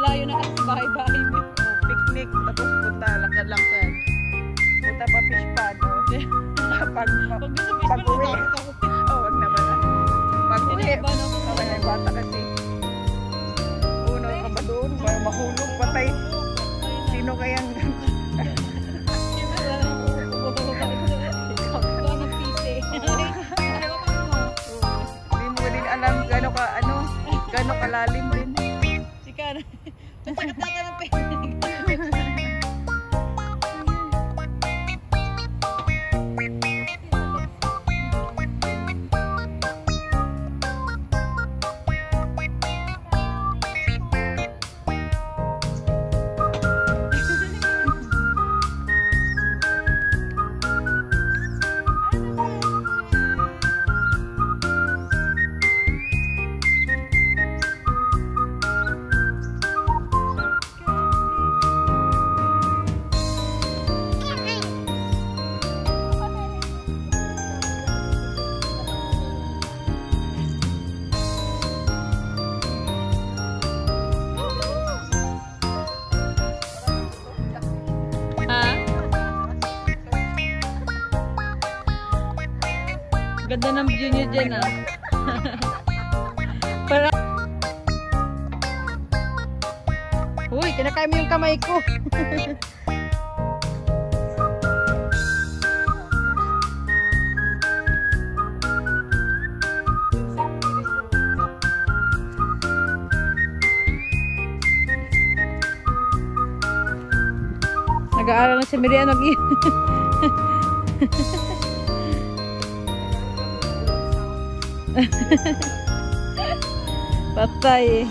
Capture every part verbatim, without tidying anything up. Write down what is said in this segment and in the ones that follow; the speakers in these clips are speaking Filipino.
malayo na kasi bahay-bahay mo. Oh, picnic, tapos punta, lakad-lakad. Punta pa fish pond, oh. Pag, pag, Pag gusto fish pag pond, uwi. Oh, wag naman ah. Pag uwi, okay na yung bata kasi. Uno ka ba doon? Mahulog, patay. Sino kayang... Hindi mo din alam gano'n ka, ano, gano'n kalalim din. Sika na. Masakit na ng picnic. Ganda ng view nyo dyan ah. Para... Uy, kinakain mo yung kamay ko. Nag-aaral na si Maryann. Patay.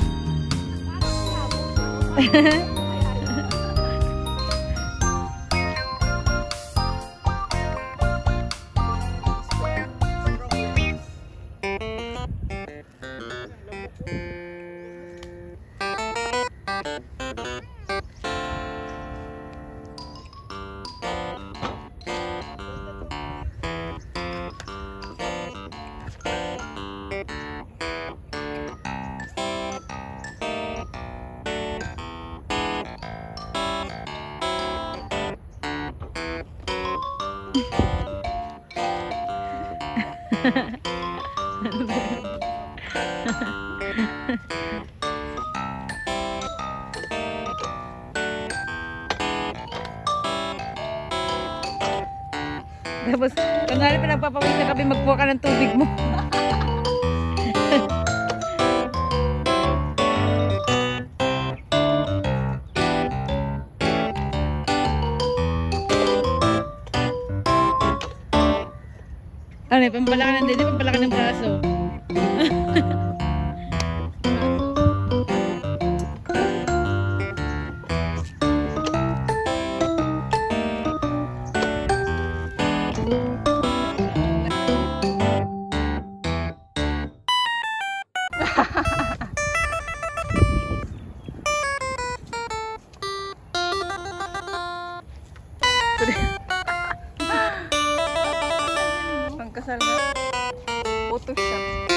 Tapos, kunwari pinagpapawis na kami, magkuha ka ng tubig mo. Ano, pampalaki ng dede, pampalaki ng braso. Pangkasal na. Photoshop.